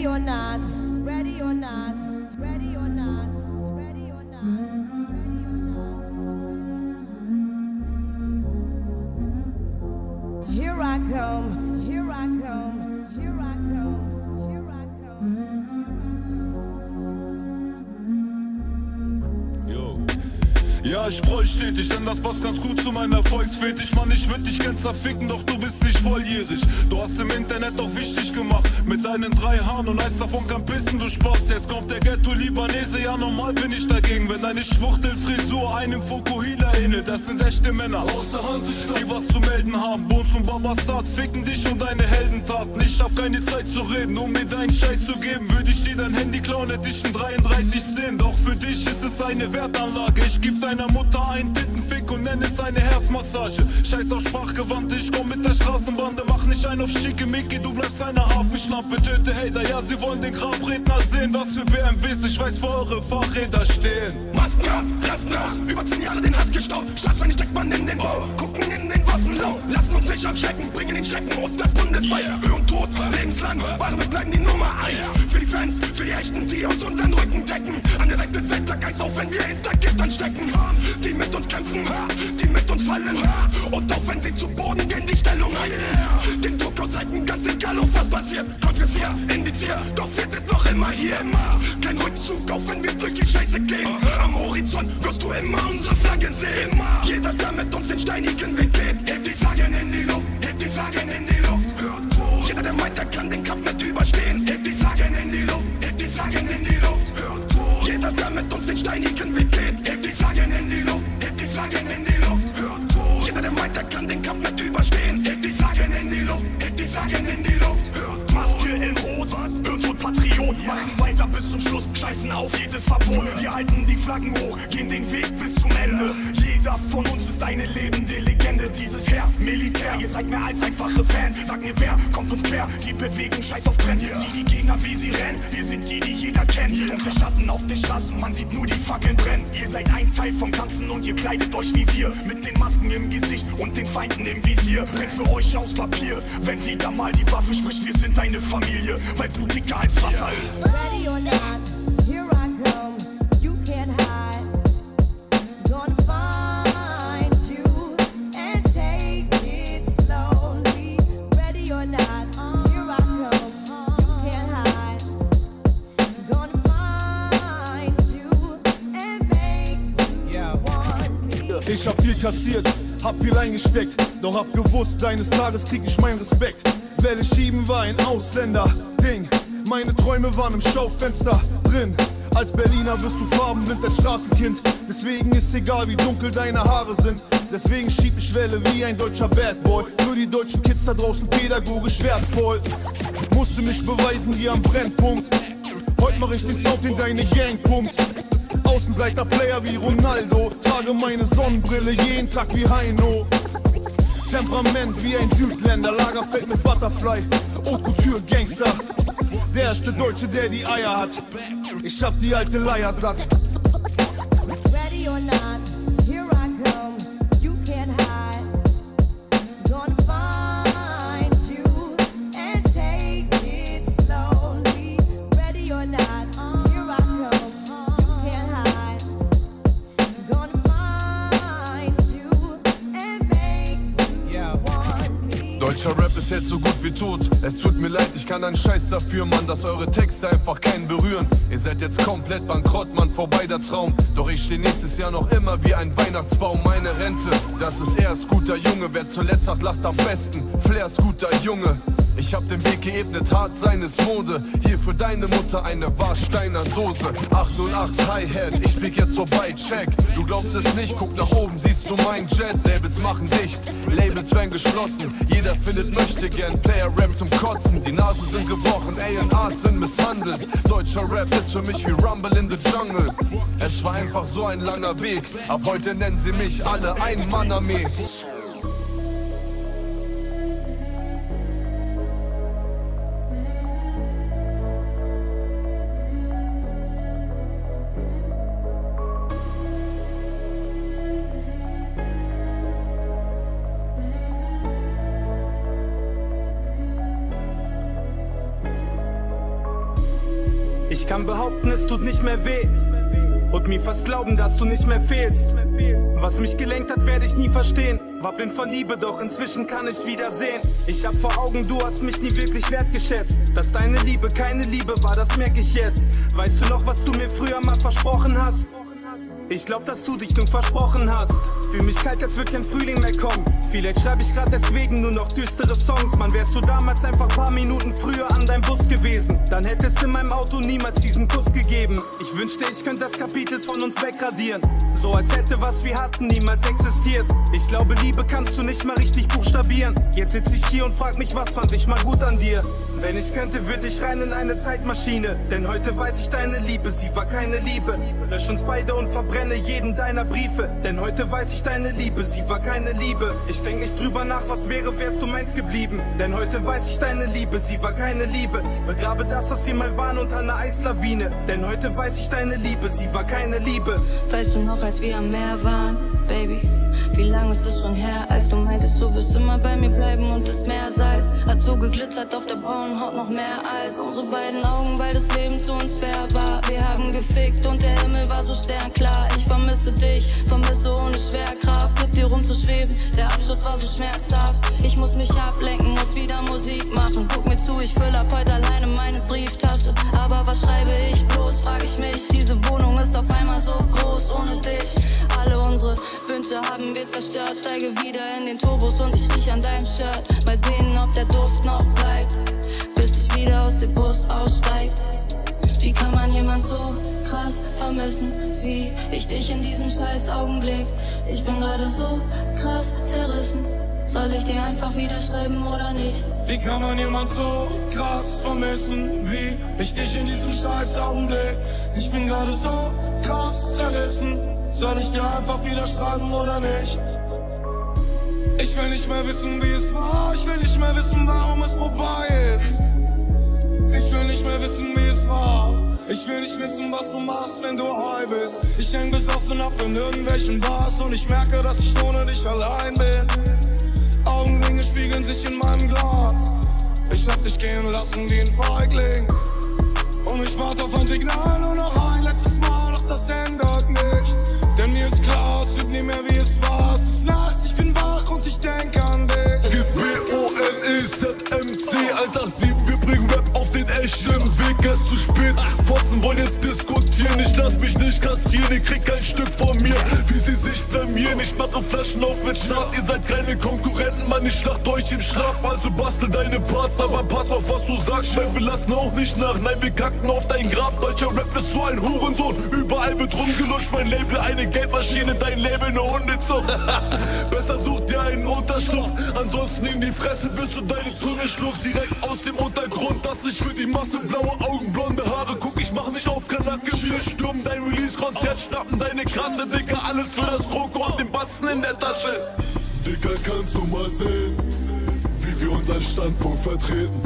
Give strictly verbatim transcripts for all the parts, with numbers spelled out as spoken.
Ready or not, ready or not, ready or not, ready or not, ready or not. Here I come, here I come, here I come, here I come. Yo. Ja, ich freu stetig, denn das passt ganz gut zu meinem Erfolgsfetisch. Mann, ich würd dich gern zerficken, doch du bist nicht volljährig. Du hast im Internet auch wichtig gemacht, mit deinen drei Haaren und eins davon kann pissen, du Spaß. Jetzt kommt der Ghetto-Libanese, ja normal bin ich dagegen. Wenn deine Schwuchtelfrisur einem Fukuhila ähnelt, das sind echte Männer, außer Hansestadt, die was zu melden haben. Bones und Babasat ficken dich und deine Heldentaten. Ich hab keine Zeit zu reden, um mir deinen Scheiß zu geben. Würde ich dir dein Handy klauen, hätte ich ein dreiunddreißig zehn. Doch für dich ist es eine Wertanlage, ich geb deiner Mutter einen Tittenfick und nenn es eine Herzmassage. Scheiß auf Sprachgewandte, ich komm mit der Straßenbande. Mach nicht ein auf Schickimicki, du bleibst eine Hafenschlampe. Töte Hater, ja sie wollen den Grabredner sehen. Was für B M Ws, ich weiß, wo eure Fahrräder stehen. Masken ab, Lasten aus, über zehn Jahre den Hass gestaut. Staatsfeinde steckt man in den Bau, gucken in den Waffenlauf. Lassen uns nicht abschrecken, bringen den Schrecken und das bundesweit. Höhe und Tod, lebenslang, damit bleiben die Nummer eins. Für die Fans, für die echten, die uns unseren Rücken decken. An der Seite seit Tag eins, auch wenn wir hinter Gittern stecken. Die mit uns kämpfen, die mit uns fallen. Und auch wenn sie zu Boden gehen, die Stellung halten. Den Druck aushalten, ganz egal, auf was passiert. Konfessier, indizier, doch wir sind noch immer hier. Kein Rückzug, auch wenn wir durch die Scheiße gehen. Am Horizont wirst du immer unsere Flagge sehen. Jeder, der mit uns den steinigen Weg geht, hebt die Flaggen in die Luft, hebt die Flaggen in die Luft. Hört hoch. Jeder, der meint, der kann den Kampf mit überstehen, hebt die Flaggen in die Luft, hebt die Flaggen in die Luft. Hört hoch. Jeder, der mit uns den steinigen Weg geht, hebt die Flaggen in die Luft, hebt die Flaggen in die Luft. Hört hoch. Jeder, der meint, der kann den Kampf mit überstehen, hebt die Flaggen in die Luft, hebt die Flaggen in die Luft. Hört hoch. Maske in Rot, was? Hirntod Patriot, machen weiter bis zum Schluss, scheißen auf jedes Verbot. Wir halten die Flaggen hoch, gehen den Weg bis zum Ende. Jeder von uns ist eine lebende Legende. Dieses Heer, Militär, ihr seid mehr als einfache Fans. Sag mir, wer kommt uns quer? Die Bewegung scheiß auf Trend. Sieh die Gegner, wie sie rennen. Wir sind die, die jeder kennt. Dunkle Schatten auf den Straßen, man sieht nur die Fackeln brennen. Ihr seid ein Teil vom Ganzen und ihr kleidet euch wie wir. Mit den Masken im Gesicht und den Feinden im Visier. Brennt's für euch aus Papier, wenn wieder mal die Waffe spricht. Wir sind eine Familie, weil Blut dicker als Wasser ist. Ready or not, here I come, you can't hide. Gonna find you and take it slowly. Ready or not, here I come, you can't hide. Gonna find you and make you want me. Ich hab viel kassiert, hab viel eingesteckt, doch hab gewusst, eines Tages krieg ich meinen Respekt. Welle schieben war ein Ausländer-Ding. Meine Träume waren im Schaufenster drin. Als Berliner wirst du farbenblind als Straßenkind. Deswegen ist egal, wie dunkel deine Haare sind. Deswegen schieb ich Welle wie ein deutscher Bad Boy. Für die deutschen Kids da draußen pädagogisch wertvoll. Musste mich beweisen wie am Brennpunkt. Heute mach ich den Sound, den deine Gang pumpt. Außenseiter-Player wie Ronaldo. Trage meine Sonnenbrille jeden Tag wie Heino. Temperament wie ein Südländer, Lagerfeld mit Butterfly, Haute Couture Gangster. Der erste Deutsche, der die Eier hat. Ich hab die alte Leier satt. Ready or not, here I come, you can't hide. Gonna find you and take it slowly. Ready or not, here I come, you can't hide. Gonna find you and make you want me. Deutscher Rap ist jetzt so gut wie tot. Es tut mir leid, ich kann einen Scheiß dafür, Mann, dass eure Texte einfach keinen berühren. Ihr seid jetzt komplett bankrott, Mann, vorbei der Traum. Doch ich steh nächstes Jahr noch immer wie ein Weihnachtsbaum. Meine Rente, das ist erst guter Junge. Wer zuletzt sagt, lacht am besten. Flair ist guter Junge. Ich hab den Weg geebnet, hart sein ist Mode. Hier für deine Mutter eine Warsteiner Dose. acht null acht Hi-Hat, ich flieg jetzt vorbei, check. Du glaubst es nicht, guck nach oben, siehst du mein Jet. Labels machen dicht, Labels werden geschlossen. Jeder findet, möchte gern Player-Rap zum Kotzen. Die Nasen sind gebrochen, A und A sind misshandelt. Deutscher Rap ist für mich wie Rumble in the Jungle. Es war einfach so ein langer Weg. Ab heute nennen sie mich alle Ein-Mann-Armee. Ich kann behaupten, es tut nicht mehr weh und mir fast glauben, dass du nicht mehr fehlst. Was mich gelenkt hat, werde ich nie verstehen. War blind vor Liebe, doch inzwischen kann ich wieder sehen. Ich hab vor Augen, du hast mich nie wirklich wertgeschätzt. Dass deine Liebe keine Liebe war, das merk ich jetzt. Weißt du noch, was du mir früher mal versprochen hast? Ich glaub, dass du dich nun versprochen hast. Fühl mich kalt, als wird kein Frühling mehr kommen. Vielleicht schreib ich grad deswegen nur noch düstere Songs. Man, wärst du damals einfach paar Minuten früher an deinem Bus gewesen, dann hätte es in meinem Auto niemals diesen Kuss gegeben. Ich wünschte, ich könnte das Kapitel von uns wegradieren, so als hätte was wir hatten niemals existiert. Ich glaube, Liebe kannst du nicht mal richtig buchstabieren. Jetzt sitz ich hier und frag mich, was fand ich mal gut an dir. Wenn ich könnte, würde ich rein in eine Zeitmaschine, denn heute weiß ich, deine Liebe, sie war keine Liebe. Lösch uns beide und verbrenne jeden deiner Briefe, denn heute weiß ich, deine Liebe, sie war keine Liebe. Ich denk nicht drüber nach, was wäre, wärst du meins geblieben, denn heute weiß ich, deine Liebe, sie war keine Liebe. Begrabe das, was wir mal waren, unter einer Eislawine, denn heute weiß ich, deine Liebe, sie war keine Liebe. Weißt du noch, als wir am Meer waren, Baby? Wie lang ist es schon her, als du meintest, du wirst immer bei mir bleiben und das Meersalz hat so geglitzert auf der braunen Haut noch mehr als unsere beiden Augen, weil das Leben zu uns fair war. Wir haben gefickt und der Himmel war so sternklar. Ich vermisse dich, vermisse ohne Schwerkraft, mit dir rumzuschweben. Der Absturz war so schmerzhaft. Ich muss mich ablenken, muss wieder Musik machen. Guck mir zu, ich fülle ab heute alleine meine Brieftasche. Aber was schreibe ich bloß, frag ich mich. Diese Wohnung ist auf einmal so groß ohne dich. Alle unsere Wünsche haben wir zerstört. Steige wieder in den Turbos und ich riech an deinem Shirt. Mal sehen, ob der Duft noch bleibt, bis ich wieder aus dem Bus aussteig. Wie kann man jemand so krass vermissen, wie ich dich in diesem scheiß Augenblick? Ich bin gerade so krass zerrissen. Soll ich dir einfach wieder schreiben oder nicht? Wie kann man jemand so krass vermissen, wie ich dich in diesem scheiß Augenblick? Ich bin gerade so krass zerrissen. Soll ich dir einfach wieder schreiben oder nicht? Ich will nicht mehr wissen, wie es war. Ich will nicht mehr wissen, warum es vorbei ist. Ich will nicht mehr wissen, wie es war. Ich will nicht wissen, was du machst, wenn du high bist. Ich häng besoffen ab in irgendwelchen Bars und ich merke, dass ich ohne dich allein bin. Augenringe spiegeln sich in meinem Glas. Ich hab dich gehen lassen wie ein Feigling und ich warte auf ein Signal, nur noch ein letztes Mal, doch das ändert nicht. Denn mir ist klar, es wird nie mehr wie es war. Es ist nachts, ich bin wach und ich denk an dich. G B O N E Z M C eins acht sieben, wir bringen Rap auf den echten Weg. Es ist zu spät, Fotzen wollen jetzt diskutieren. Ich lass mich nicht kassieren, ihr kriegt kein Stück von mir. Wie sie sich blamieren, ich mache Flaschen auf mit Start. Ihr seid keine Konkurrenten, Mann, ich schlacht euch im Schlaf. Also bastel deine Parts, aber pass auf, was du sagst. Weil wir lassen auch nicht nach, nein, wir kacken auf dein Grab. Deutscher Rap ist so ein Hurensohn, überall wird rumgelutscht. Mein Label eine Geldmaschine, dein Label eine Hundezucht. Besser such dir einen Unterschlupf, ansonsten in die Fresse, bis du deine Zunge schluckst. Direkt aus dem Untergrund, das nicht für die Masse. Blaue Augen, blonde Haare, guck, ich mach nicht auf Kanacke. Wir stürmen dein Release-Konzert, schnappen deine Krasse, Dicker, alles für das Kroko und den Batzen in der Tasche. Dicker, kannst du mal sehen, wie wir unseren Standpunkt vertreten.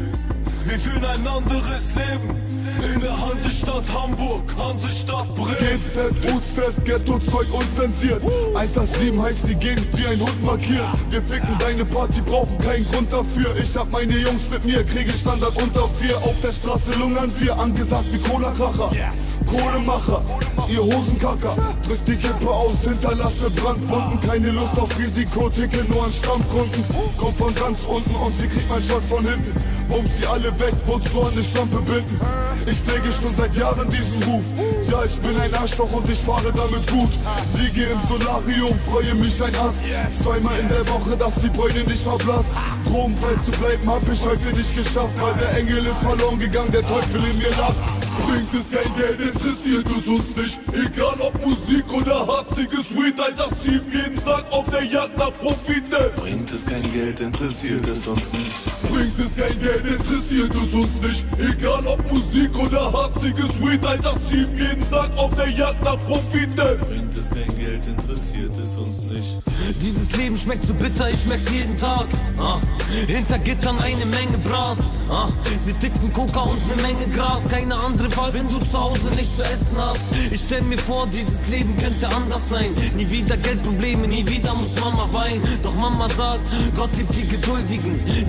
Wir führen ein anderes Leben in der Hansestadt Hamburg, Hansestadt Bremen. G Z, U Z, Ghetto-Zeug unzensiert. eins acht sieben heißt die Gegend wie ein Hund markiert. Wir ficken deine Party, brauchen keinen Grund dafür. Ich hab meine Jungs mit mir, kriege Standard unter vier. Auf der Straße lungern wir, angesagt wie Cola-Kracher. Kohlemacher, ihr Hosenkacker. Drückt die Kippe aus, hinterlasse Brandwunden. Keine Lust auf Risiko, Ticket nur an Stammkunden. Kommt von ganz unten und sie kriegt mein Schatz von hinten. Bumst sie alle weg, wozu an eine Stampe binden. Ich pflege schon seit Jahren diesen Ruf. Ja, ich bin ein Arschloch und ich fahre damit gut. Liege im Solarium, freue mich ein Ass. Zweimal in der Woche, dass die Bräune nicht verblasst. Drogenfrei zu bleiben hab ich heute nicht geschafft, weil der Engel ist verloren gegangen, der Teufel in mir lacht. Bringt es kein Geld, interessiert es uns nicht. Egal ob Musik oder harziges Weed, eins acht sieben jeden Tag auf der Jagd nach Profite. Bringt es kein Geld, interessiert es uns nicht. Bringt es kein Geld, interessiert es uns nicht. Egal ob Musik oder harziges Weed, eins acht sieben jeden Tag auf der Jagd nach Profite. Bringt es kein Geld, interessiert es uns nicht. Dieses Leben schmeckt so bitter, ich schmeck's jeden Tag. Ah. Hinter Gittern eine Menge Bras. Ah. Sie tickten Coca und eine Menge Gras. Keine andere Wahl, wenn du zu Hause nichts zu essen hast. Ich stell mir vor, dieses Leben könnte anders sein. Nie wieder Geldprobleme, nie wieder muss Mama weinen. Doch Mama sagt, Gott liebt die Geduldigen. Nie wieder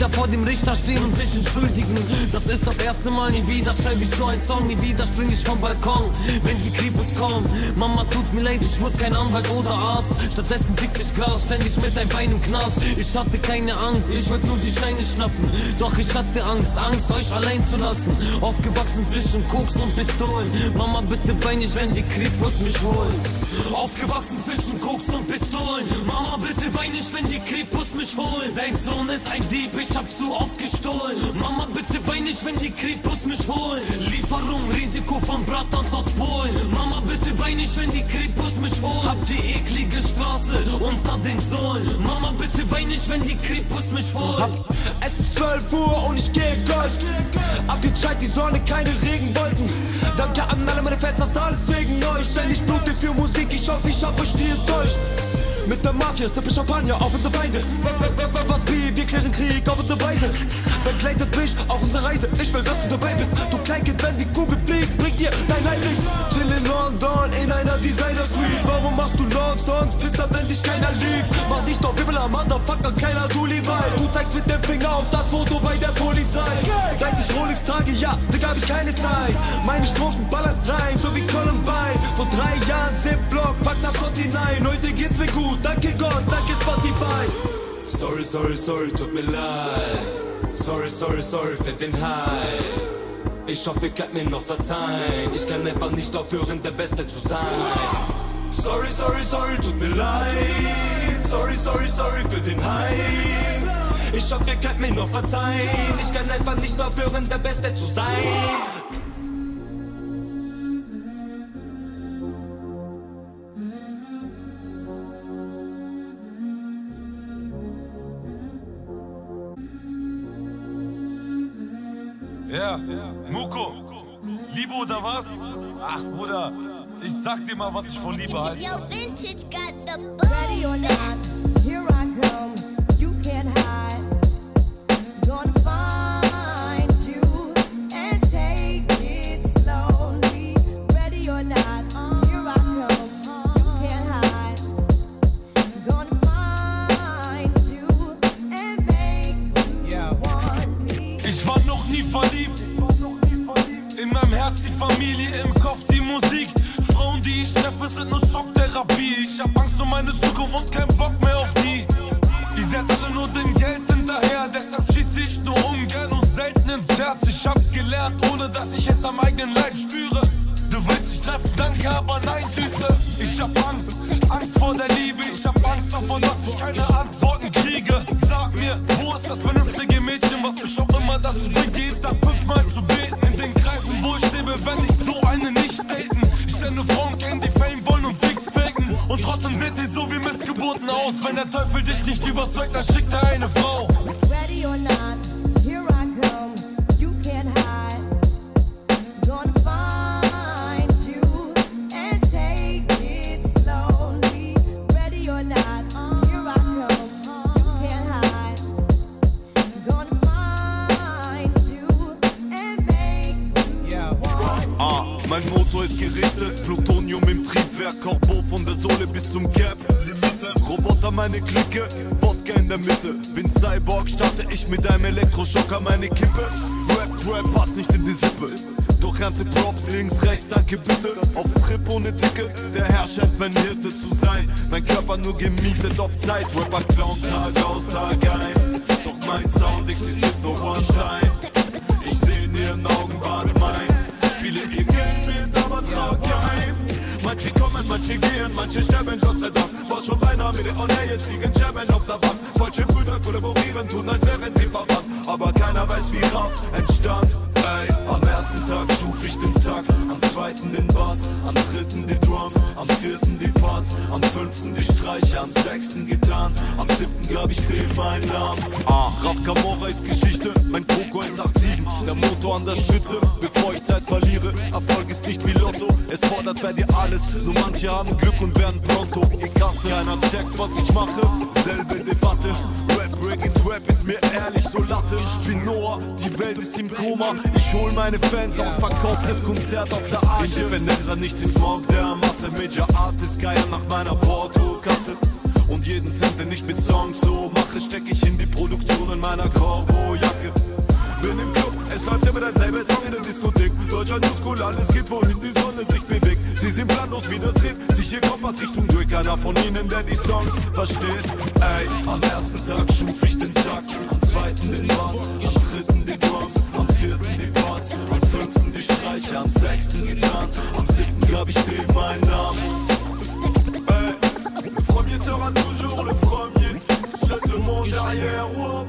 vor dem Richter stehen und sich entschuldigen. Das ist das erste Mal, nie wieder schreibe ich so ein Song, nie wieder spring ich vom Balkon, wenn die Kripos kommen. Mama, tut mir leid, ich wurde kein Anwalt oder Arzt, stattdessen dick ich Gras, ständig mit ein Bein im Knast. Ich hatte keine Angst, ich wollte nur die Scheine schnappen, doch ich hatte Angst, Angst euch allein zu lassen. Aufgewachsen zwischen Koks und Pistolen, Mama, bitte wein nicht, wenn die Kripos mich holen. Aufgewachsen zwischen Koks und Pistolen, Mama, bitte wein nicht, wenn die Kripos mich holen. Dein Sohn ist ein Dieb, ich hab zu oft gestohlen. Mama, bitte wein nicht, wenn die Kripos mich holen. Lieferung, Risiko von Bratans aus Polen. Mama, bitte wein nicht, wenn die Kripos mich holen. Hab die eklige Straße unter den Sohlen. Mama, bitte wein nicht, wenn die Kripos mich holen. Es ist zwölf Uhr und ich gehe Gold. Ab jetzt scheint die Sonne, keine Regenwolken. Danke an alle meine Fans, das alles wegen euch. Denn ich blute für Musik, ich hoffe, ich hab euch nie enttäuscht. Mit der Mafia, Sippe Champagner auf unsere Feinde. Was B, wir klären Krieg auf unsere Weise. Begleitet mich auf unsere Reise, ich will, dass du dabei bist. Du Kleinkind, wenn die Kugel fliegt, bringt dir dein Heim nichts. Chill in London, in einer Designer-Suite. Warum machst du Love-Songs, bis dann, wenn dich keiner liebt? Mach dich doch Wibbler, Motherfucker, kleiner Dulli, weil du zeigst mit dem Finger auf das Foto bei der Polizei. Seit ich Rolex trage, ja, Digga, hab ich keine Zeit. Meine Strophen ballern rein, so wie Columbine. Vor drei Jahren Zip-Block, pack das Hot hinein. Heute geht's mir gut, danke Gott, danke Spotify. Sorry, sorry, sorry, tut mir leid. Sorry, sorry, sorry für den Hype. Ich hoffe, ihr könnt mir noch verzeihen. Ich kann einfach nicht aufhören, der Beste zu sein. Sorry, sorry, sorry, tut mir leid. Sorry, sorry, sorry für den Hype. Ich hoffe, ihr könnt mir noch verzeihen. Ich kann einfach nicht aufhören, der Beste zu sein. Ja, Muko, Liebe oder was? Ach Bruder, ich sag dir mal, was ich von Liebe halte. Yo, Vintage got the boom. Ready or not, here I come. You can't hide. Gonna find you and take it slowly. Ready or not, here I come. You can't hide. Gonna find you and make you want me. Ich war noch nie verliebt. In meinem Herz die Familie, im Kopf die Musik. Frauen, die ich treffe, sind nur Schocktherapie. Ich hab Angst um meine Zukunft und keinen Bock mehr auf die. Ihr seid alle nur dem Geld hinterher, deshalb schieße ich nur ungern und selten ins Herz. Ich hab gelernt, ohne dass ich es am eigenen Leib spüre. Du willst dich treffen, danke, aber nein, Süße. Ich hab Angst, Angst vor der Liebe. Ich hab Angst davon, dass ich keine Antworten kriege. Sag mir, wo ist das vernünftige Mädchen, was mich auch immer dazu bringt, jeden Tag fünfmal zu beten. In den Kreisen, wo ich lebe, werde ich so eine nicht daten. Ich stelle Frauen kennen, die Fame wollen und Dicks faken. Und trotzdem seht ihr so wie Missgeburten aus. Wenn der Teufel dich nicht überzeugt, dann schickt er eine Frau. Ready or not, here I come. You can't hide. Gonna find you and take it slowly. Ready or not, here I come. You can't hide. Gonna find you and make you want Ah, mein Motor ist gerichtet, Plutonium im Triebwerk, Korbo von der Sohle bis zum Cap. Roboter meine Clique, Wodka in der Mitte. Bin Cyborg, starte ich mit einem Elektroschocker meine Kippe. Rap, Trap passt nicht in die Sippe. Doch ernte Props links, rechts, danke bitte. Auf Trip ohne Ticket, der Herr scheint mein Hirte zu sein. Mein Körper nur gemietet auf Zeit, Rapper Clown Tag aus, Tag ein. Doch mein Sound existiert nur one time. Ich seh in ihren Augen, Bad mein. Spiele ihr Game mit, aber trag geheim. Manche kommen, manche gehen, manche sterben, Gott sei Dank. War schon beinahe mit der On Air, jetzt liegen Scherben auf der Wand. Falsche Brüder kollaborieren, tun als wären sie verwandt. Aber keiner weiß, wie Raff entstand. Ey, am ersten Tag schuf ich den Takt, am zweiten den Bass, am dritten die Drums, am vierten die Parts, am fünften die Streicher, am sechsten Gitarren, am siebten gab ich dem meinen Namen. Ah, Raff Camorra ist Geschichte, mein Coco eins acht sieben, der Motor an der Spitze, bevor ich Zeit verliere. Erfolg ist nicht wie Lotto, es fordert bei dir alles, nur manche haben Glück und werden pronto. Gecastet, keiner checkt, was ich mache, selbe Debatte. Rap, Reggae, Trap ist mir ehrlich so Latte. Ich bin Noah, die Welt ist im Koma. Ich hol meine Fans aus verkauftes Konzert auf der Arche. Independenza, nicht die Smoke der Masse. Major Artist, Geier nach meiner Portokasse. und jeden Cent, den ich mit Songs so mache, steck ich in die Produktion in meiner Corbo-Jacke. Bin im Club, es läuft immer derselbe Song in der Diskothek. Deutscher New School, alles geht, wohin die Sonne sich bewegt. Sie sind planlos, wieder dreht sich ihr Kompass Richtung durch. Keiner von ihnen, der die Songs versteht. Ey, am ersten Tag schuf ich den Takt, am zweiten den Bass, am dritten die Drums, am vierten die Parts, am fünften die Streicher, am sechsten Gitarren, am siebten gab ich dem meinen Namen. Ey, le premier sera toujours le premier. Je laisse le monde derrière, wow.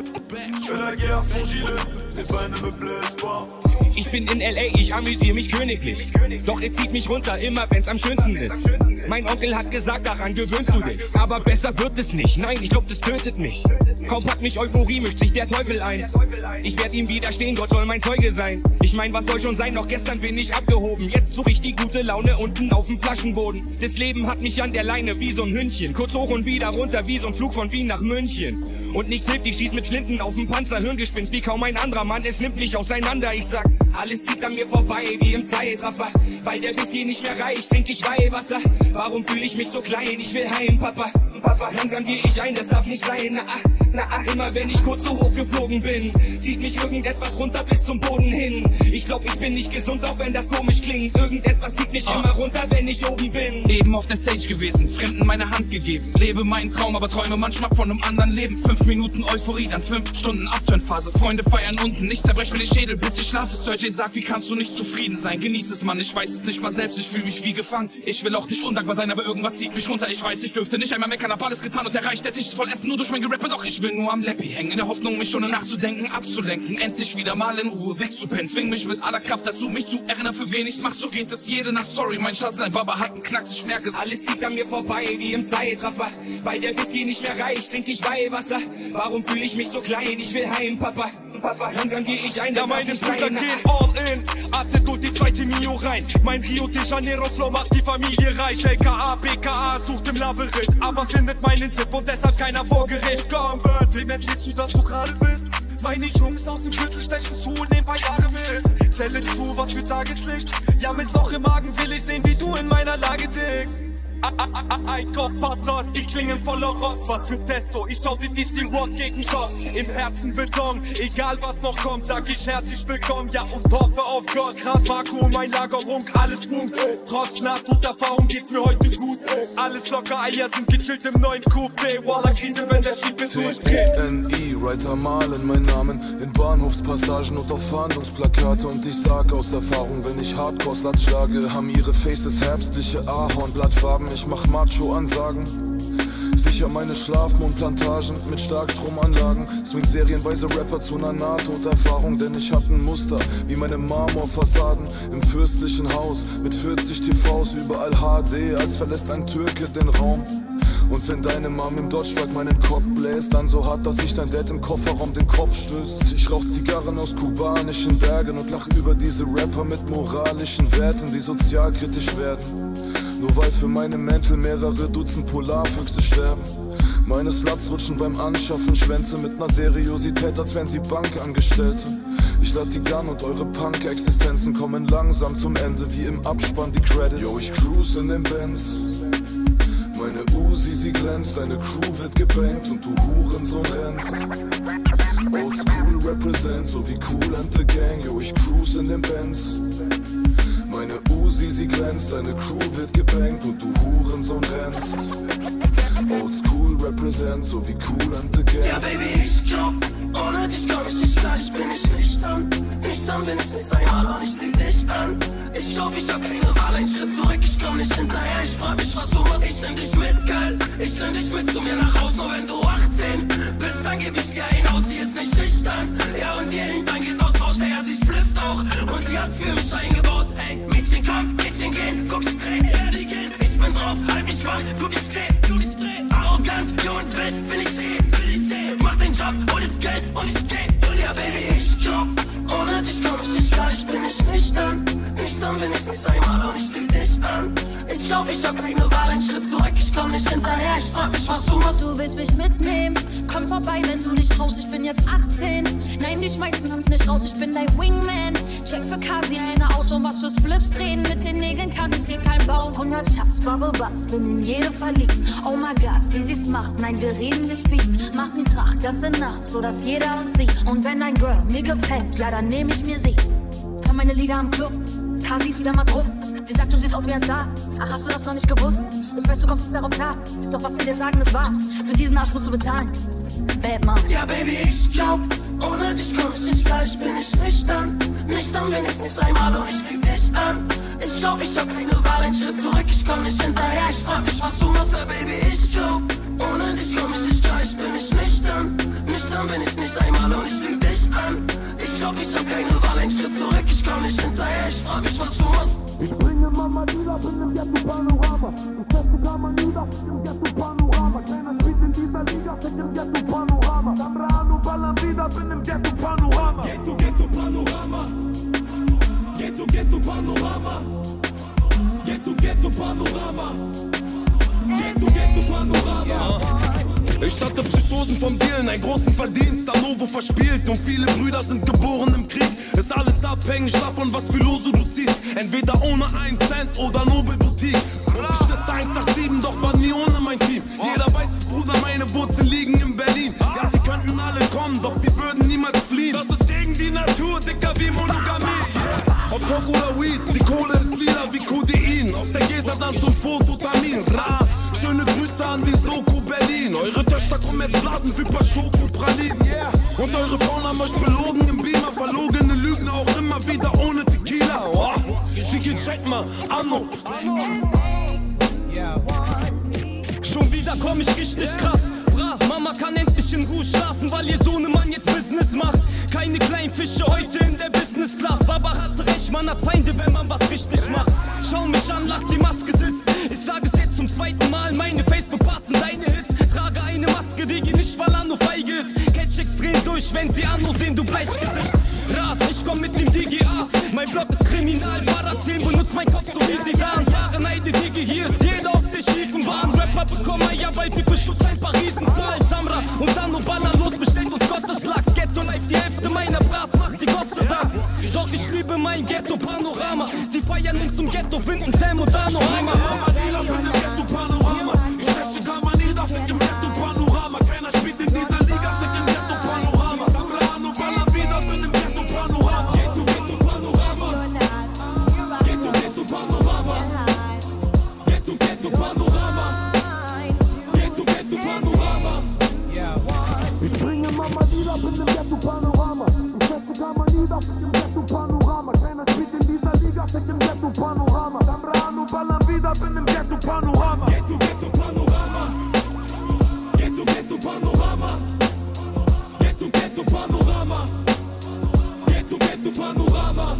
Je fais la guerre sans gilet, les Beine ne me blessent pas. Ich bin in L A, ich amüsiere mich königlich. Doch er zieht mich runter, immer wenn's am schönsten ist. Mein Onkel hat gesagt, daran gewöhnst du dich. Aber besser wird es nicht, nein, ich glaub, das tötet mich. Kaum packt mich Euphorie, mischt sich der Teufel ein. Ich werd ihm widerstehen, Gott soll mein Zeuge sein. Ich mein, was soll schon sein, noch gestern bin ich abgehoben. Jetzt such ich die gute Laune unten auf dem Flaschenboden. Das Leben hat mich an der Leine wie so ein Hündchen. Kurz hoch und wieder runter wie so ein Flug von Wien nach München. Und nichts hilft, ich schieß mit Flinten auf dem Panzer, Hirngespinst wie kaum ein anderer Mann. Es nimmt mich auseinander, ich sag, alles zieht an mir vorbei wie im Zeitraffer. Weil der Whisky nicht mehr reicht, trink ich Weihwasser. Warum fühle ich mich so klein? Ich will heim, Papa. Papa, langsam geh ich ein, das darf nicht sein. Na, na, immer wenn ich kurz so hoch geflogen bin, zieht mich irgendetwas runter bis zum Boden hin. Ich glaub, ich bin nicht gesund, auch wenn das komisch klingt. Irgendetwas zieht mich ah. immer runter, wenn ich oben bin. Eben auf der Stage gewesen, Fremden meine Hand gegeben. Lebe meinen Traum, aber träume manchmal von einem anderen Leben. Fünf Minuten Euphorie, dann fünf Stunden Abturnphase. Freunde feiern unten, ich zerbrech mir den Schädel, bis ich schlafe. Sergey sagt, wie kannst du nicht zufrieden sein? Genieß es, Mann, ich weiß es nicht mal selbst, ich fühle mich wie gefangen. Ich will auch nicht undankbar sein, aber irgendwas zieht mich runter. Ich weiß, ich dürfte nicht einmal meckern, hab alles getan und erreicht. Der Tisch ist voll Essen, nur durch mein Gerappe, doch ich will nur am Lappy hängen. In der Hoffnung, mich ohne nachzudenken abzulenken. Endlich wieder mal in Ruhe wegzupennen. Zwing mich mit aller Kraft dazu, mich zu erinnern, für wen ich's mach. So geht es jede Nacht, sorry, mein Schatz, dein Baba hat einen Knacks, ich merke es. Alles zieht an mir vorbei wie im Zeitraffer. Weil der Whisky nicht mehr reicht, trink ich Weihwasser. Warum fühle ich mich so klein? Ich will heim, Papa. Papa, langsam geh ich ein, das ja, meine Brüder gehen all in. A Z und die zweite Mio rein. Mein Rio de Janeiro Flow macht die Familie reich. L K A, B K A sucht im Labyrinth, aber findet meinen Tipp und deshalb keiner vor Gericht. Komm, Bird, wem erzählst du, dass du gerade bist? Meine Jungs aus dem Viertel stechen zu und nehmen paar Jahre mit. Zähle zu, was für Tageslicht. Ja, mit Loch im Magen will ich sehen, wie du in meiner Lage tickst. Ein Kopf Passat, die klingen voller Rock. Was für Testo, ich schau die D C Rock gegen Schock. Im Herzen Beton, egal was noch kommt, sag ich herzlich willkommen. Ja, und hoffe auf Gott, krass Vakuum, mein Lagerrunk, alles Punkt. Trotz Nahtoderfahrung geht's mir heute gut. Alles locker, Eier sind gechillt im neuen Coupé. Walla Krise, wenn der Schieb ist durchdreht. T N I, Writer malen mein Namen in Bahnhofspassagen und auf Fahndungsplakate. Und ich sag aus Erfahrung, wenn ich Hardcore-Slats schlage, haben ihre Faces herbstliche Ahornblattfarben. Ich mach Macho-Ansagen, sicher meine Schlafmondplantagen mit Starkstromanlagen. Zwing serienweise Rapper zu einer Nahtoderfahrung, denn ich hab ein Muster wie meine Marmorfassaden im fürstlichen Haus mit vierzig T Vs, überall H D, als verlässt ein Türke den Raum. Und wenn deine Mom im Dodge Truck meinen Kopf bläst, dann so hart, dass sich dein Dad im Kofferraum den Kopf stößt. Ich rauch Zigarren aus kubanischen Bergen und lach über diese Rapper mit moralischen Werten, die sozialkritisch werden. Nur weil für meine Mäntel mehrere Dutzend Polarfüchse sterben. Meine Sluts rutschen beim Anschaffen Schwänze mit ner Seriosität, als wären sie Bankangestellte. Ich lad die Gun und eure Punk-Existenzen kommen langsam zum Ende, wie im Abspann die Credits. Yo, ich cruise in den Benz. Meine Uzi, sie glänzt, deine Crew wird gebankt und du Hurensohn rennst. Old School represent, so wie Cool and the Gang. Yo, ich cruise in den Benz. Meine Uzi, sie glänzt, deine Crew wird gebankt und du Hurensohn rennst. Old School represent, so wie Cool and the Gang. Ja, Baby, ich glaub, ohne dich komm ich nicht klar, ich bin nicht nüchtern. Nüchtern bin ich nicht einmal und ich lieb dich an. Ich glaub, ich hab keine Wahl, ein Schritt zurück, ich komm nicht hinterher. Ich frag mich, was du machst, ich nehm dich mit, geil. Ich nehm dich mit zu mir nach Haus, nur wenn du achtzehn bist, dann geb ich dir ein aus, sie ist nicht schüchtern. Ja, und ihr Hintern geht aus raus, ja, sie flifft auch. Und sie hat für mich eingebaut, ey, Mädchen komm, Mädchen gehen, guck straight, ja, die gehen. Ich bin drauf, halt mich wach, du dich dreh, du dich dreh. Arrogant, jung und wild, will ich sehen, will ich sehen. Mach den Job, hol das Geld und ich geh. Und ja, Baby, ich glaub, ohne dich komm ich nicht klar, ich bin nicht nüchtern. Nüchtern bin ich nicht einmal und ich lieb dich an. Ich glaub, ich hab keine Wahl, ein Schritt zurück, ich komm nicht hinterher. Ich frag mich, was du machst. Du willst mich mitnehmen, komm vorbei, wenn du dich traust, ich bin jetzt achtzehn. Nein, die schmeißen uns nicht raus, ich bin dein Wingman. Check für Kasi eine aus und was für Spliffs drehen. Mit den Nägeln kann ich dir kein bauen. Und hundert Shots, Bubble Butts, bin in jede verliebt. Oh my God, wie sie's macht, nein, wir reden nicht viel. Machen Krach, ganze Nacht, so dass jeder uns sieht. Und wenn ein Girl mir gefällt, ja, dann nehm ich mir sie. Hör meine Lieder am Club, Kasi ist wieder mal drauf. Sie sagt, du siehst aus wie ein Star. Ach, hast du das noch nicht gewusst? Ich weiß, du kommst nicht darauf klar. Doch was sie dir sagen, ist wahr. Für diesen Arsch musst du bezahlen. Bad Mom. Ja, Baby, ich glaub, ohne dich komm ich nicht klar. Ich bin nicht nüchtern. Nüchtern bin ich nicht einmal und ich lieb dich an. Ich glaub, ich hab keine Wahl, ein Schritt zurück, ich komm nicht hinterher. Ich frag mich, was du machst, ja, Baby, ich glaub, ohne dich komm ich nicht klar. Ich bin nicht nüchtern. Nüchtern bin ich nicht einmal und ich lieb dich an. Ich glaub, ich hab keine Wahl, ein Schritt zurück, ich komm nicht hinterher. Ich frag mich, was du machst. Ich bringe Mama Dila, bin im Ghetto-Panorama. Ich teste Gamma nieder, im Ghetto-Panorama. Keiner spielt in dieser Liga, fick im Ghetto-Panorama. Zambrano ballern wieder, bin im Ghetto-Panorama. Ghetto, Ghetto-Panorama. Ghetto, Ghetto-Panorama. Ghetto, Ghetto-Panorama. Ghetto, Ghetto-Panorama. Ich hatte Psychosen vom Dealen, einen großen Verdienst, Anovo verspielt und viele Brüder sind geboren im Krieg. Ist alles abhängig davon, was für Lose du ziehst. Entweder ohne einen Cent oder Nobel Boutique. Und ich teste eins acht sieben, doch war nie ohne mein Team. Jeder weiß es, Bruder, meine Wurzeln liegen in Berlin. Ja, sie könnten alle kommen, doch wir würden niemals fliehen. Das ist gegen die Natur, dicker wie Monogamie. Yeah. Ob Coke oder Weed, die Kohle ist lila wie Codein. Aus der Gesa dann zum Fototamin. Ra. Schöne Grüße an die Soko Berlin. Eure Töchter kommen jetzt blasen für paar Schokopralinen, yeah. Und eure Frauen haben euch belogen im Beamer. Verlogene Lügen auch immer wieder ohne Tequila. Oh. Digi, check mal, Anno. Schon wieder komm ich richtig krass. Bra, Mama kann endlich in Ruhe schlafen, weil ihr Sohnemann jetzt Business macht. Keine kleinen Fische heute in der Business Class. Baba hatte recht, man hat Feinde, wenn man was richtig macht. Schau mich an, lach, die Maske sitzt. Ich sag es jetzt zum zweiten Mal, meine Facebook-Parts sind deine Hits. Trage eine Maske, die nicht, weil Anno feige ist. Catch drehen durch, wenn sie Anno sehen, du Bleichgesicht. Rat, ich komm mit dem D G A. Mein Blog ist kriminal, Barazin benutzt mein Kopf so wie sie da. Jahre Neide, Digi, hier ist jeder auf der schiefen Bahn. Rapper bekommen ja, weil sie für Schutz ein paar Riesen zahlen. Samra und Anno ballern los, bestellt uns Gottes Lachs. Ghetto Life, die Hälfte meiner Bras macht die Gott sagt. Doch ich liebe mein Ghetto-Panorama. Sie feiern uns zum Ghetto, finden Sam und Dano. Mama Dila, bin im Ghetto-Panorama. Ich teste Gamma nieder, fick im Ghetto-Panorama. Keiner spielt in dieser Liga, fick im Ghetto-Panorama. Zambrano ballern wieder, bin im Ghetto-Panorama. Ghetto, Ghetto-Panorama. Ghetto, Ghetto-Panorama. Ghetto, Ghetto-Panorama. Ghetto, Ghetto-Panorama. Ich bringe Mama Dila, bin im Ghetto-Panorama. Ich teste Gamma nieder, fick im Ghetto-Panorama. Keiner spielt in dieser Liga, fick im Ghetto-Panorama. Zambrano ballern wieder, bin im Ghetto-Panorama. Ghetto, Ghetto-Panorama. Ghetto, Ghetto-Panorama. Ghetto, Ghetto-Panorama. Ghetto, Ghetto-Panorama.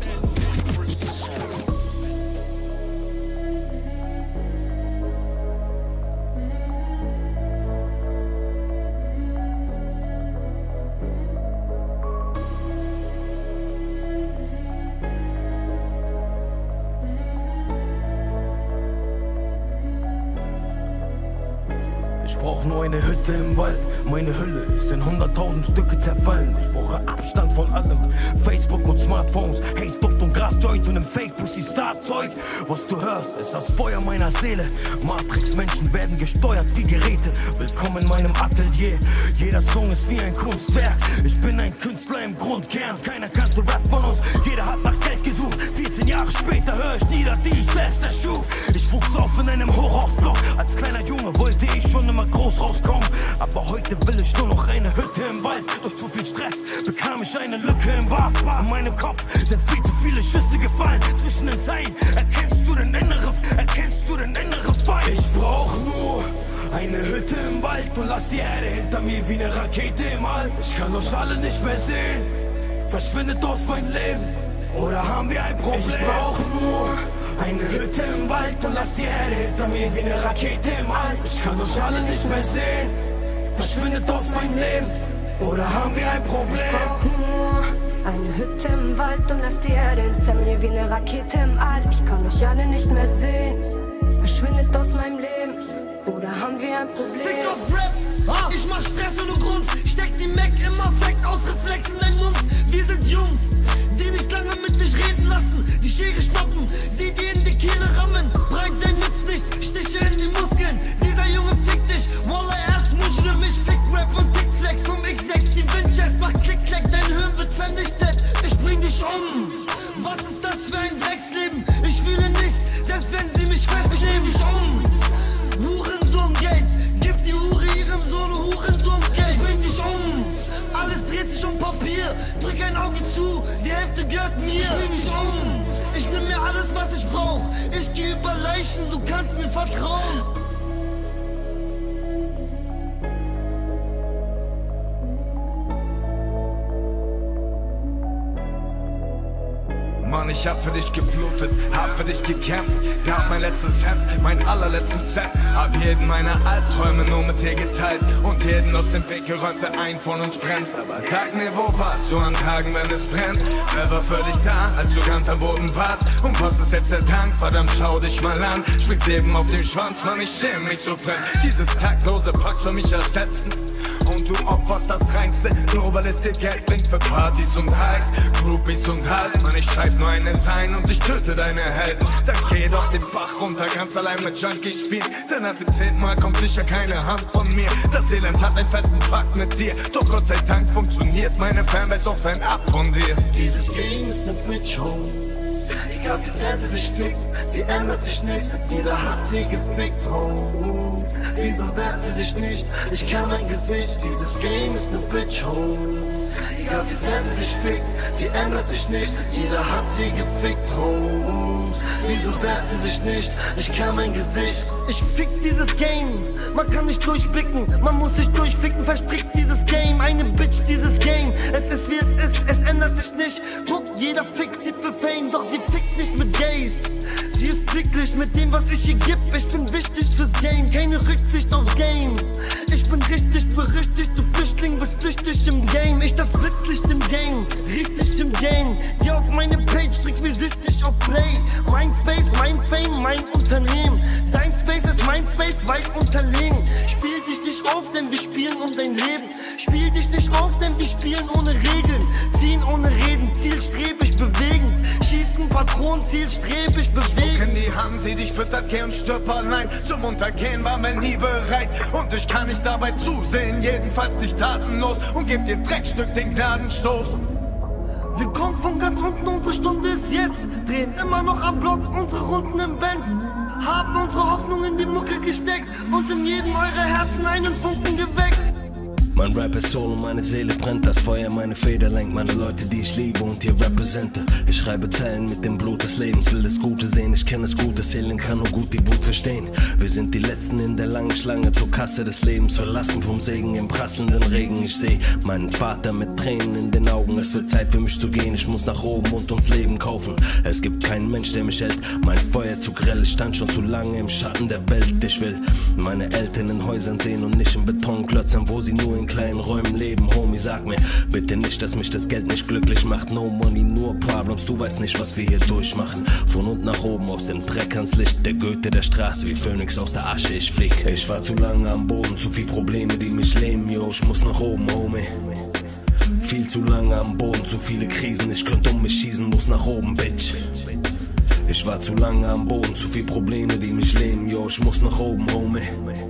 Ich brauch nur eine Hütte im Wald. Meine Hülle ist in hunderttausend Stücke zerfallen. Ich brauche Abstand von allem. Facebook und Smartphones, Haze, Duft und Grasjoints und im Fake-Pussy-Starzeug. Was du hörst, ist das Feuer meiner Seele. Matrix-Menschen werden gesteuert wie Geräte. Willkommen in meinem Atelier. Jeder Song ist wie ein Kunstwerk. Ich bin ein Künstler im Grundkern. Keiner kannte Rap von uns. Jeder hat nach Geld gesucht. vierzehn Jahre später höre ich Lieder, die ich selbst erschuf. Ich wuchs auf in einem Hochhausblock. Als kleiner Junge wollte ich schon immer groß rauskommen. Aber heute will ich nur noch eine Hütte im Wald. Durch zu viel Stress bekam ich eine Lücke im Bart. In meinem Kopf sind viel zu viele Schüsse gefallen. Zwischen den Zeilen erkennst du den inneren, erkennst du den inneren Feind. Ich brauch nur eine Hütte im Wald und lass die Erde hinter mir wie eine Rakete im All. Ich kann euch alle nicht mehr sehen. Verschwindet aus meinem Leben. Oder haben wir ein Problem? Ich brauch nur eine Hütte im Wald und lass die Erde hinter mir wie eine Rakete im All. Ich kann euch alle nicht mehr sehen. Verschwindet aus meinem Leben. Oder haben wir ein Problem? Ich brauch nur eine Hütte im Wald und lass die Erde hinter mir wie eine Rakete im All. Ich kann euch alle nicht mehr sehen. Verschwindet aus meinem Leben. Oder haben wir ein Problem? Fick auf Rap, ah. Ich mach Stress ohne Grund. Steck die Mac im Affekt aus Reflex in dein Mund. Wir sind Jungs, die nicht lange mit sich reden lassen. Die Schere stoppen, sie dir in die Kehle rammen. Breit über Leichen, du kannst mir vertrauen. Mann, ich hab für dich geblutet, hab für dich gekämpft, gab mein letztes Hemd, mein allerletzten Set, hab jeden meiner Albträume nur mit dir geteilt und jeden aus dem Weg geräumt, der ein von uns bremst. Aber sag mir, wo warst du an Tagen, wenn es brennt? Wer war für dich da, als du ganz am Boden warst? Und was ist jetzt der Dank? Verdammt, schau dich mal an, springst eben auf den Schwanz, Mann, ich schäme mich so fremd. Dieses taktlose Pack soll mich ersetzen. Und du opferst das Reinste, nur weil es dir Geld bringt für Partys und Highs, Groupies und Halt. Mann, ich schreib nur eine Line und ich töte deine Helden. Dann geh doch den Bach runter, ganz allein mit Junkie spielen. Denn nach dem zehnten Mal kommt sicher keine Hand von mir. Das Elend hat einen festen Pakt mit dir, doch Gott sei Dank funktioniert meine Fanbase auch fernab von dir. Dieses Game ist ne Bitch-Home. Egal wie sehr sie sich fickt, sie ändert sich nicht. Jeder hat sie gefickt, Homes. Wieso wehrt sie sich nicht? Ich kenn mein Gesicht. Dieses Game ist ne Bitch, Homes. Egal wie sehr sie sich fickt, sie ändert sich nicht. Jeder hat sie gefickt, Homes. Wieso wehrt sie sich nicht? Ich kenn mein Gesicht. Ich fick dieses Game. Man kann nicht durchblicken, man muss sich durchficken. Verstrickt dieses Game, eine Bitch, dieses Game. Es ist wie es ist, es ändert sich nicht. Guck, jeder fickt sie für Fame, doch sie fickt nicht mit Gays. Sie ist glücklich mit dem, was ich ihr geb. Ich bin wichtig fürs Game, keine Rücksicht aufs Game. Ich bin richtig berüchtigt, du Flüchtling bist flüchtig im Game. Ich das Blitzlicht im Game, richtig im Game. Geh auf meine Page, drück wie süchtig auf Play. Mein Space, mein Fame, mein Unternehmen. Dein Space ist mein Space, weit unterlegen. Spiel dich nicht auf, denn wir spielen um dein Leben. Spiel dich nicht auf, denn wir spielen ohne Regeln. Ziehen ohne Reden, zielstrebig bewegen. Schießen, Patronen, zielstrebig bewegen. Spuck in die Hand, die dich füttert, geh und stirb allein. Zum Untergehen waren wir nie bereit. Und ich kann nicht dabei zusehen, jedenfalls nicht tatenlos. Und geb dir Dreckstück den Gnadenstoß. Wir kommen von ganz unten, unsere Stunde ist jetzt. Drehen immer noch am Block unsere Runden im Benz. Haben unsere Hoffnung in die Mucke gesteckt und in jedem eurer Herzen einen Funken geweckt. Mein Rap ist Soul und meine Seele brennt, das Feuer meine Feder lenkt, meine Leute, die ich liebe und hier repräsente. Ich schreibe Zeilen mit dem Blut des Lebens, will das Gute sehen, ich kenne das Gute, Seelen kann nur gut die Wut verstehen. Wir sind die Letzten in der langen Schlange zur Kasse des Lebens, verlassen vom Segen im prasselnden Regen. Ich seh meinen Vater mit Tränen in den Augen, es wird Zeit für mich zu gehen, ich muss nach oben und uns Leben kaufen. Es gibt keinen Mensch, der mich hält, mein Feuer zu grell, ich stand schon zu lange im Schatten der Welt. Ich will meine Eltern in Häusern sehen und nicht in Betonklötzern, wo sie nur in kleinen Räumen leben. Homie, sag mir bitte nicht, dass mich das Geld nicht glücklich macht. No money, nur Problems, du weißt nicht, was wir hier durchmachen. Von unten nach oben, aus dem Dreck ans Licht, der Goethe der Straße, wie Phönix aus der Asche, ich flieg. Ich war zu lange am Boden, zu viel Probleme, die mich lähmen, yo, ich muss nach oben, Homie. Viel zu lange am Boden, zu viele Krisen, ich könnte um mich schießen, muss nach oben, Bitch. Ich war zu lange am Boden, zu viele Probleme, die mich lähmen, yo, ich muss nach oben, Homie.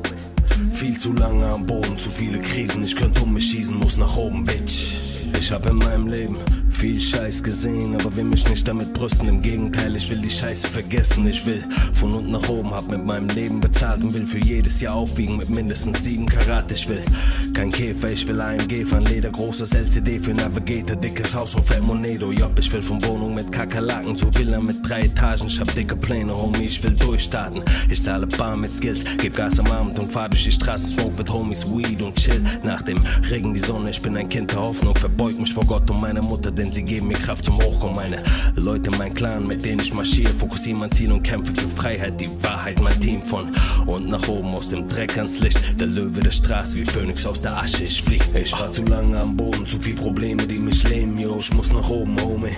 Viel zu lange am Boden, zu viele Krisen, ich könnte um mich schießen, muss nach oben, Bitch. Ich hab in meinem Leben viel Scheiß gesehen, aber will mich nicht damit brüsten, im Gegenteil, ich will die Scheiße vergessen. Ich will von unten nach oben, hab mit meinem Leben bezahlt und will für jedes Jahr aufwiegen mit mindestens sieben Karat. Ich will kein Käfer, ich will A M G fahren, Leder, großes L C D für Navigator, dickes Haus und fett Monedo, jopp. Ich will von Wohnung mit Kakerlaken zu Villa mit drei Etagen, ich hab dicke Pläne, Homie, ich will durchstarten. Ich zahle bar mit Skills, geb Gas am Abend und fahr durch die Straße, smoke mit Homies Weed und chill. Nach dem Regen die Sonne, ich bin ein Kind der Hoffnung, verbeug mich vor Gott und meiner Mutter, denn sie geben mir Kraft zum Hochkommen. Meine Leute, mein Clan, mit denen ich marschiere, fokussiere mein Ziel und kämpfe für Freiheit, die Wahrheit, mein Team von und nach oben, aus dem Dreck ans Licht, der Löwe der Straße, wie Phönix aus der Asche, ich flieg. Ich war zu lange am Boden, zu viel Probleme, die mich lähmen, yo, ich muss nach oben, Homie.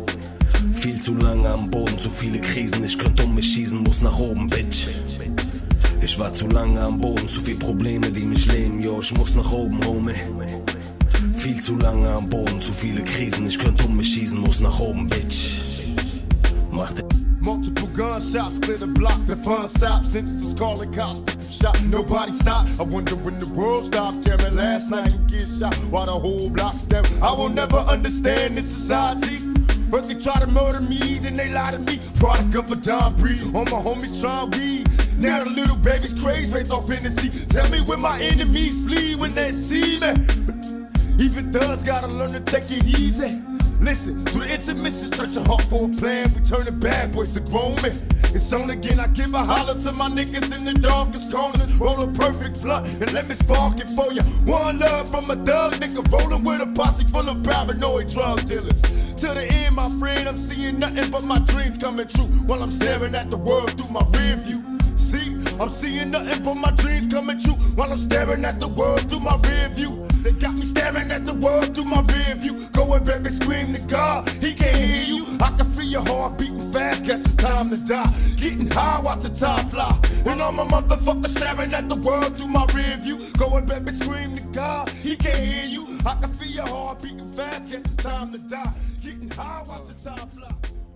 Viel zu lange am Boden, zu viele Krisen, ich könnte um mich schießen, muss nach oben, Bitch. Ich war zu lange am Boden, zu viele Probleme, die mich lähmen, yo, ich muss nach oben, Homie. Viel zu lange am Boden, zu viele Krisen, ich könnte um mich schießen, muss nach oben, Bitch. Mach den Multiple gunshots clear the block, the fun stopped. Since the scarlet cops shot, nobody stopped. I wonder when the world stopped. Cameron last night you get shot while the whole block's down. I will never understand this society. But they try to murder me, then they lie to me. Product of a Don breed, all my homies try weed. Now the little baby's crazy, raised off Hennessy. Tell me when my enemies flee when they see me. Even thugs gotta learn to take it easy. Listen, through the intermission, search your heart for a plan. We turning bad boys to grown men. It's on again, I give a holler to my niggas in the darkest corners. Roll a perfect blunt and let me spark it for you. One love from a thug nigga rolling with a posse full of paranoid drug dealers. To the end, my friend, I'm seeing nothing but my dreams coming true while I'm staring at the world through my rear view. See, I'm seeing nothing but my dreams coming true while I'm staring at the world through my rear view. They got me staring at the world through my rear view. Go and baby, scream to God, he can't hear you. I can feel your heart beating fast, guess it's time to die. Getting high, watch the time fly. And all my motherfuckers staring at the world through my rear view. Go and baby, scream to God, he can't hear you. I can feel your heart beating fast, guess it's time to die. Getting high, watch the time fly.